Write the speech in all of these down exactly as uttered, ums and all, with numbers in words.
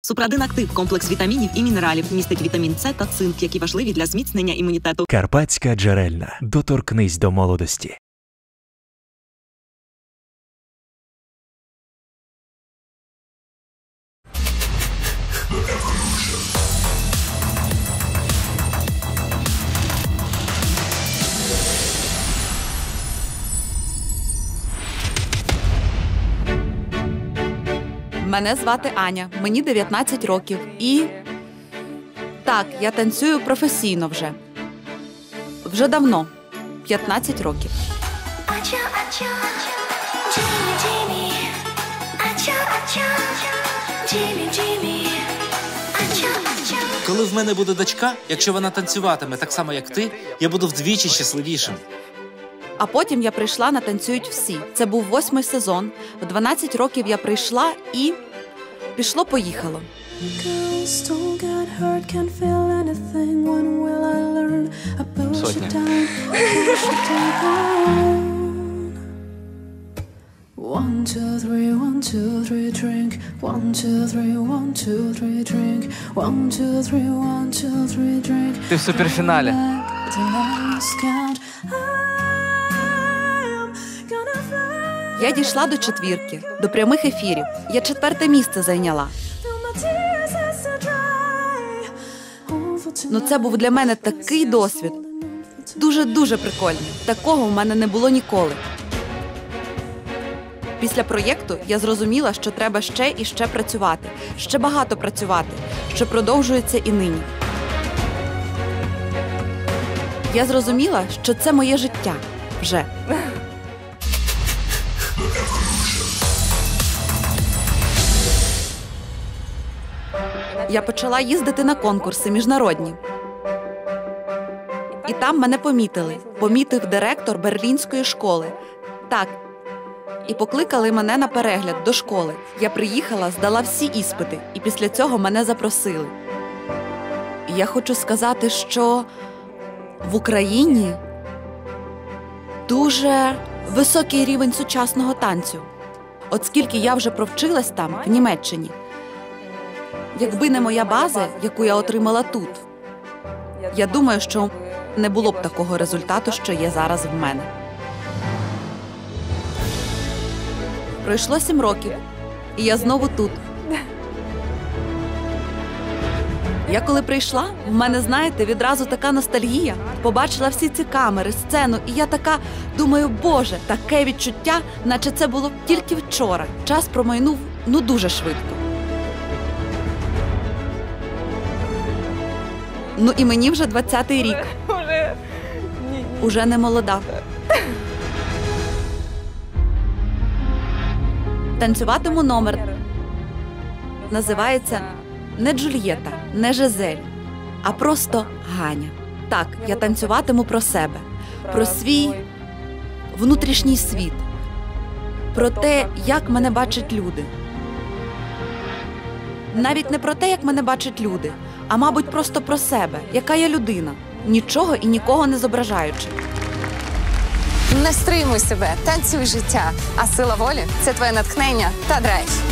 Супрадин Актив – комплекс вітамінів і мінералів. Містить вітамін С та цинк, які важливі для зміцнення імунітету. Карпатська джерельна. Доторкнись до молодості. Мене звати Аня, мені дев'ятнадцять років і… Так, я танцюю професійно вже. Вже давно. п'ятнадцять років. Коли в мене буде дочка, якщо вона танцюватиме так само, як ти, я буду вдвічі щасливішим. А потім я прийшла на «Танцюють всі». Це був восьмий сезон. В дванадцять років я прийшла і… пішло-поїхало. Сотня. One, two, three, one, two, three, drink. One, two, three, one, two, three, drink. One, two, three, one, two, three, drink. Ти в суперфіналі. Я дійшла до четвірки, до прямих ефірів. Я четверте місце зайняла. Ну це був для мене такий досвід. Дуже-дуже прикольний. Такого в мене не було ніколи. Після проєкту я зрозуміла, що треба ще і ще працювати. Ще багато працювати, що продовжується і нині. Я зрозуміла, що це моє життя. Вже. Я почала їздити на конкурси міжнародні. І там мене помітили. Помітив директор берлінської школи. Так. І покликали мене на перегляд до школи. Я приїхала, здала всі іспити. І після цього мене запросили. І я хочу сказати, що в Україні дуже високий рівень сучасного танцю. От скільки я вже провчилась там, в Німеччині. Якби не моя база, яку я отримала тут, я думаю, що не було б такого результату, що є зараз в мене. Пройшло сім років, і я знову тут. Я коли прийшла, в мене, знаєте, відразу така ностальгія. Побачила всі ці камери, сцену, і я така думаю, Боже, таке відчуття, наче це було тільки вчора. Час промайнув, ну, дуже швидко. Ну і мені вже двадцятий рік. Уже не молода. Танцюватиму номер. Називається не Джульєта, не Жизель, а просто Ганя. Так, я танцюватиму про себе, про свій внутрішній світ, про те, як мене бачать люди. Навіть не про те, як мене бачать люди, а, мабуть, просто про себе, яка я людина, нічого і нікого не зображаючи. Не стримуй себе, танцюй життя, а сила волі – це твоє натхнення та драйв.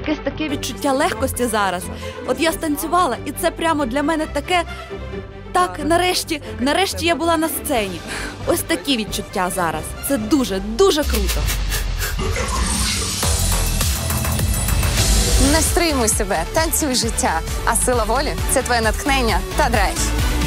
якесь таке відчуття легкості зараз. От я станцювала, і це прямо для мене таке... Так, нарешті, нарешті я була на сцені. Ось такі відчуття зараз. Це дуже, дуже круто. Не стримуй себе, танцюй життя. А сила волі – це твоє натхнення та драйв.